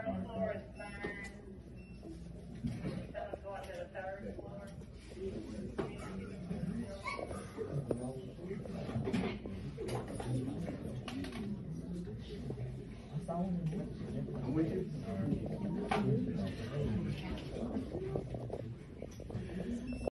floor is fine. Someone going to the third floor. I'm with you.